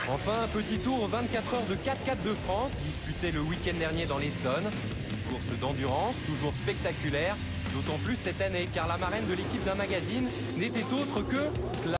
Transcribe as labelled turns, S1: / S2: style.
S1: Enfin, un petit tour aux 24 heures de 4x4 de France, disputé le week-end dernier dans l'Essonne. Course d'endurance, toujours spectaculaire, d'autant plus cette année, car la marraine de l'équipe d'un magazine n'était autre que